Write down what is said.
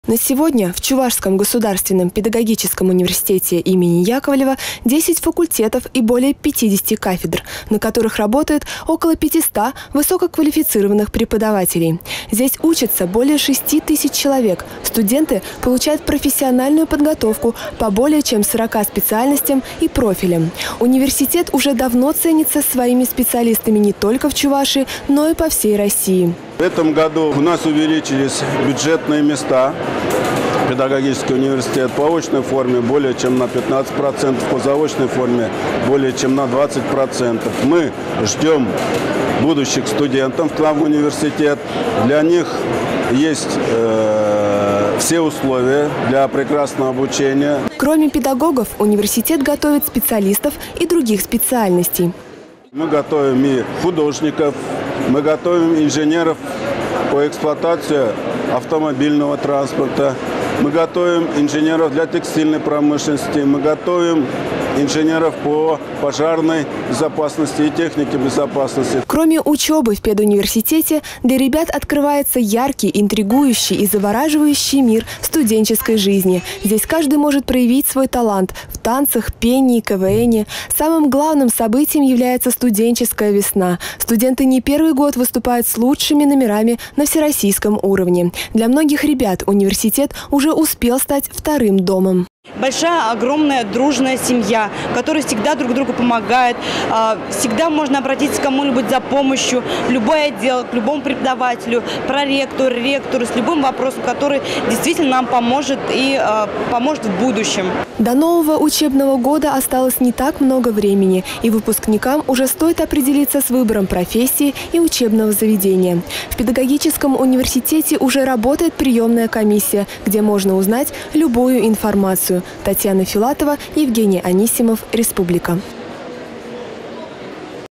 На сегодня в Чувашском государственном педагогическом университете имени Яковлева 10 факультетов и более 50 кафедр, на которых работает около 500 высококвалифицированных преподавателей. Здесь учатся более 6 тысяч человек. Студенты получают профессиональную подготовку по более чем 40 специальностям и профилям. Университет уже давно ценится своими специалистами не только в Чувашии, но и по всей России. В этом году у нас увеличились бюджетные места. Педагогический университет по очной форме более чем на 15%, по заочной форме более чем на 20%. Мы ждем будущих студентов к нам в университет. Для них есть все условия для прекрасного обучения. Кроме педагогов, университет готовит специалистов и других специальностей. Мы готовим и художников, мы готовим инженеров по эксплуатации автомобильного транспорта, мы готовим инженеров для текстильной промышленности, мы готовим инженеров по пожарной безопасности и технике безопасности. Кроме учебы в педуниверситете, для ребят открывается яркий, интригующий и завораживающий мир студенческой жизни. Здесь каждый может проявить свой талант в танцах, пении, КВНе. Самым главным событием является студенческая весна. Студенты не первый год выступают с лучшими номерами на всероссийском уровне. Для многих ребят университет уже успел стать вторым домом. Большая, огромная, дружная семья, которая всегда друг другу помогает. Всегда можно обратиться к кому-нибудь за помощью, в любой отдел, к любому преподавателю, проректору, ректору, с любым вопросом, который действительно нам поможет и поможет в будущем. До нового учебного года осталось не так много времени, и выпускникам уже стоит определиться с выбором профессии и учебного заведения. В педагогическом университете уже работает приемная комиссия, где можно узнать любую информацию. Татьяна Филатова, Евгений Анисимов, Республика.